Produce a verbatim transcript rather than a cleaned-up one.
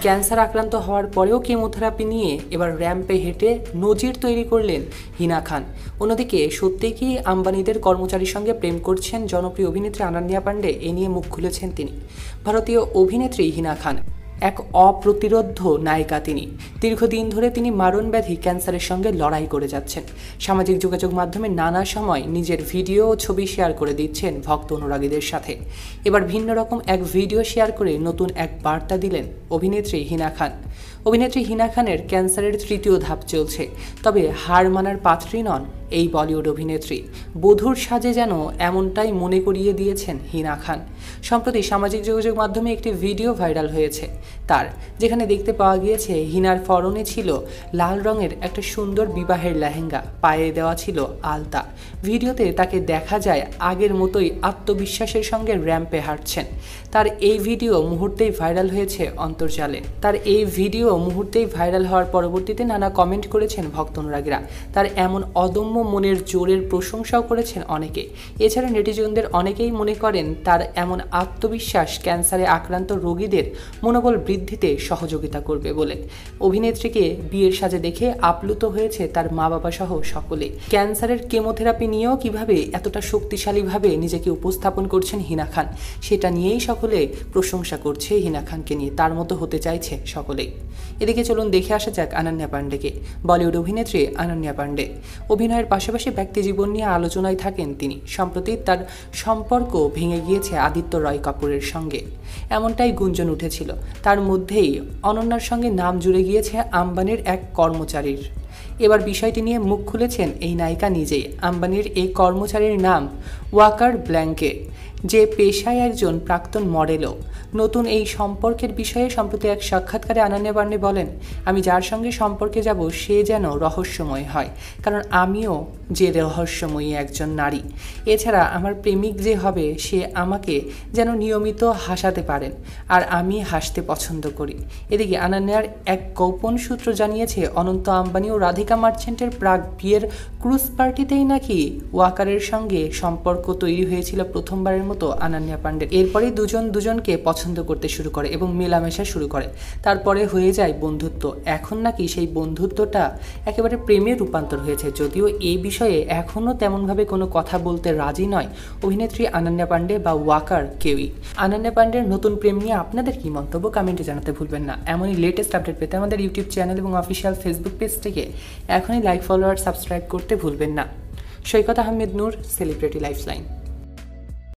Cancer আক্রান্ত হওয়ার পরেও কেমোথেরাপি নিয়ে এবার র্যাম্পে হেঁটে নজির তৈরি করলেন হিনা খান। অন্যদিকে সত্যিই কি আম্বানিদের কর্মচারীর সঙ্গে প্রেম করছেন জনপ্রিয় অভিনেত্রী আনান্যা পান্ডে? এ নিয়ে মুখ খুলেছেন তিনি। ভারতীয় অভিনেত্রী হিনা খান এক অপ্রতিরোধ্য নায়িকা। তিনি দীর্ঘদিন ধরে তিনি মারণব্যাধি ক্যান্সারের সঙ্গে লড়াই করে যাচ্ছেন। সামাজিক যোগাযোগ মাধ্যমে নানা সময় নিজের ভিডিও ও ছবি শেয়ার করে দিচ্ছেন ভক্ত অনুরাগীদের সাথে। এবার ভিন্ন রকম এক ভিডিও শেয়ার করে নতুন এক বার্তা দিলেন অভিনেত্রী হিনা খান। অভিনেত্রী হিনা খানের ক্যান্সারের তৃতীয় ধাপ চলছে, তবে হার মানার পাত্রী নন এই বলিউড অভিনেত্রী। বধূর সাজে যেন এমনটাই মনে করিয়ে দিয়েছেন হিনা খান। সম্প্রতি সামাজিক যোগাযোগ মাধ্যমে একটি ভিডিও ভাইরাল হয়েছে তার, যেখানে দেখতে পাওয়া গিয়েছে হিনার পরনে ছিল লাল রঙের একটা সুন্দর বিবাহের লেহেঙ্গা, পায়ে দেওয়া ছিল আলতা। ভিডিওতে তাকে দেখা যায় আগের মতোই আত্মবিশ্বাসের সঙ্গে র্যাম্পে হাঁটছেন। তার এই ভিডিও মুহূর্তেই ভাইরাল হয়েছে অন্তর্জালে। তার এই ভিডিও মুহূর্তেই ভাইরাল হওয়ার পরবর্তীতে নানা কমেন্ট করেছেন ভক্ত অনুরাগীরা। তার এমন অদম্য মনের জোরের প্রশংসাও করেছেন অনেকে। এছাড়া নেটিজনদের অনেকেই মনে করেন তার এমন আত্মবিশ্বাস ক্যান্সারে আক্রান্ত রোগীদের মনোবল বৃদ্ধিতে সহযোগিতা করবে বলে। অভিনেত্রীকে বিয়ের সাজে দেখে আপ্লুত হয়েছে তার মা বাবা সহ সকলে। ক্যান্সারের কেমোথেরাপি নিয়েও কিভাবে এতটা শক্তিশালীভাবে নিজেকে উপস্থাপন করছেন হিনা খান, সেটা নিয়েই সকলে প্রশংসা করছে হিনা খানকে নিয়ে। তার মতো হতে চাইছে সকলেই। এদিকে চলুন দেখে আসা যাক আনান্যা পান্ডেকে। বলিউড অভিনেত্রী আনান্যা পান্ডে অভিনয়ের পাশাপাশি ব্যক্তিজীবন নিয়ে আলোচনায় থাকেন তিনি। সম্প্রতি তার সম্পর্ক ভেঙে গিয়েছে আদিত্য রয় কাপুরের সঙ্গে, এমনটাই গুঞ্জন উঠেছিল। তার মধ্যেই অনন্যার সঙ্গে নাম জুড়ে গিয়েছে আম্বানির এক কর্মচারীর। এবার বিষয়টি নিয়ে মুখ খুলেছেন এই নায়িকা নিজেই। আম্বানির এই কর্মচারীর নাম ওয়াকার ব্ল্যাঙ্কে, যে পেশায় একজন প্রাক্তন মডেলও। নতুন এই সম্পর্কের বিষয়ে সম্প্রতি এক সাক্ষাৎকারে আনান্যা পান্ডে বলেন, আমি যার সঙ্গে সম্পর্কে যাব সে যেন রহস্যময় হয়, কারণ আমিও যে রহস্যময়ী একজন নারী। এছাড়া আমার প্রেমিক যে হবে সে আমাকে যেন নিয়মিত হাসাতে পারেন, আর আমি হাসতে পছন্দ করি। এদিকে আনান্যার এক গোপন সূত্র জানিয়েছে, অনন্ত আম্বানি ও রাধিকা মার্চেন্টের প্রাক বিয়ের ক্রুজ পার্টিতেই নাকি ওয়াকারের সঙ্গে সম্পর্ক তৈরি হয়েছিল প্রথমবারের মতো আনান্যা পান্ডে। এরপরেই দুজন দুজনকে পছন্দ করতে শুরু করে এবং মেলামেশা শুরু করে। তারপরে হয়ে যায় বন্ধুত্ব। এখন নাকি সেই বন্ধুত্বটা একেবারে প্রেমে রূপান্তর হয়েছে। যদিও এই বিষয়ে এখনও তেমনভাবে কোনো কথা বলতে রাজি নয় অভিনেত্রী আনান্যা পান্ডে বা ওয়াকার কেউই। আনান্যা পান্ডের নতুন প্রেম নিয়ে আপনাদের কি মন্তব্য কমেন্টে জানাতে ভুলবেন না। এমনই লেটেস্ট আপডেট পেতে আমাদের ইউটিউব চ্যানেল এবং অফিসিয়াল ফেসবুক পেজটিকে এখনই লাইক, ফলো আর সাবস্ক্রাইব করতে ভুলবেন না। Saikat Ahmed Noor, celebrity lifeline.